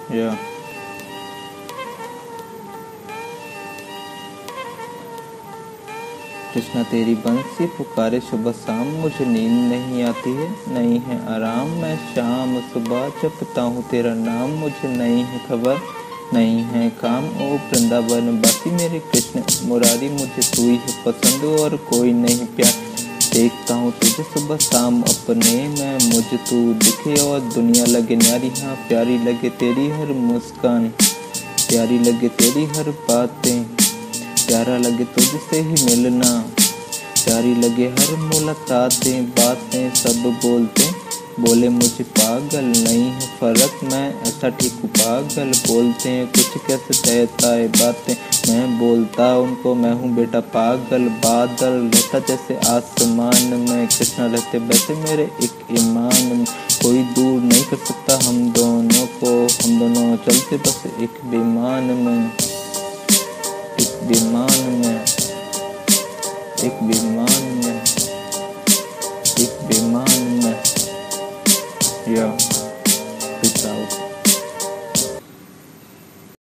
या कृष्णा तेरी बंसी पुकारे सुबह शाम, मुझे नींद नहीं आती है, नहीं है आराम। मैं शाम सुबह जपता हूँ तेरा नाम, मुझे नहीं है खबर, नहीं है काम। ओ वृंदावन बासी मेरे कृष्ण मुरारी, मुझे तू ही है पसंद और कोई नहीं प्यार। देखता हूँ तुझे सुबह शाम अपने में, मुझे तू दिखे और दुनिया लगे न्यारी। हाँ प्यारी लगे तेरी हर मुस्कान, प्यारी लगे तेरी हर बातें, प्यारा लगे तुझसे ही मिलना, प्यारी लगे हर मुलाकातें। बातें सब बोले मुझे पागल, नहीं है फर्क मैं ऐसा ठीक हूँ पागल। बोलते हैं कुछ कैसे कहता है बातें, मैं बोलता उनको मैं हूँ बेटा पागल। बादल रहता जैसे आसमान में, कृष्णा रहते वैसे मेरे एक ईमान में। कोई दूर नहीं कर सकता हम दोनों को, हम दोनों चलते बस एक विमान में, एक विमान में, एक विमान में, एक विमान में। या